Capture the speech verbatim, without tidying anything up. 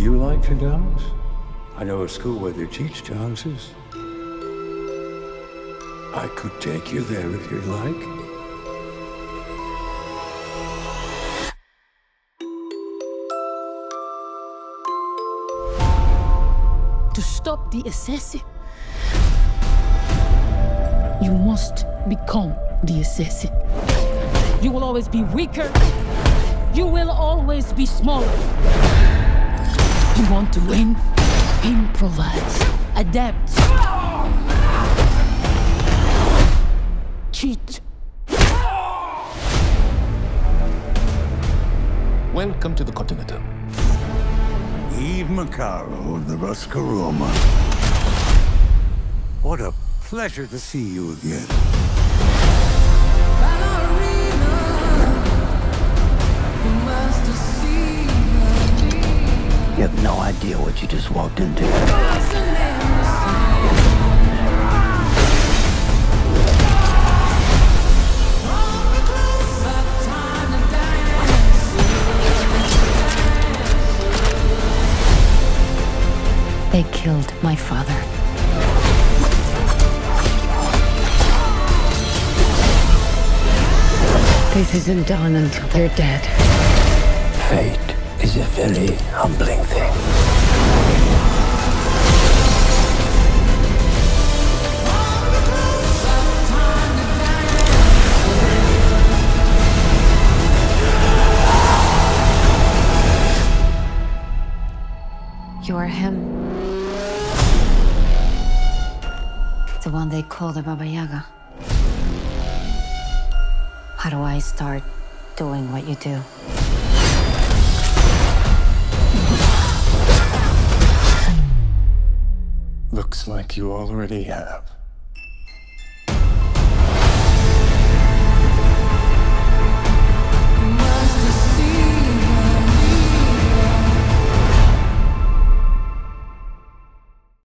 you like to dance? I know a school where they teach dances. I could take you there if you'd like. To stop the assassin, you must become the assassin. You will always be weaker. You will always be smaller. You want to win? Improvise. Adapt. Cheat. Welcome to the Continental. Eve Macaro of the Roscaroma. What a pleasure to see you again. You have no idea what you just walked into. They killed my father. This isn't done until they're dead. Fate is a very humbling thing. You are him. The one they call the Baba Yaga. How do I start doing what you do? Looks like you already have.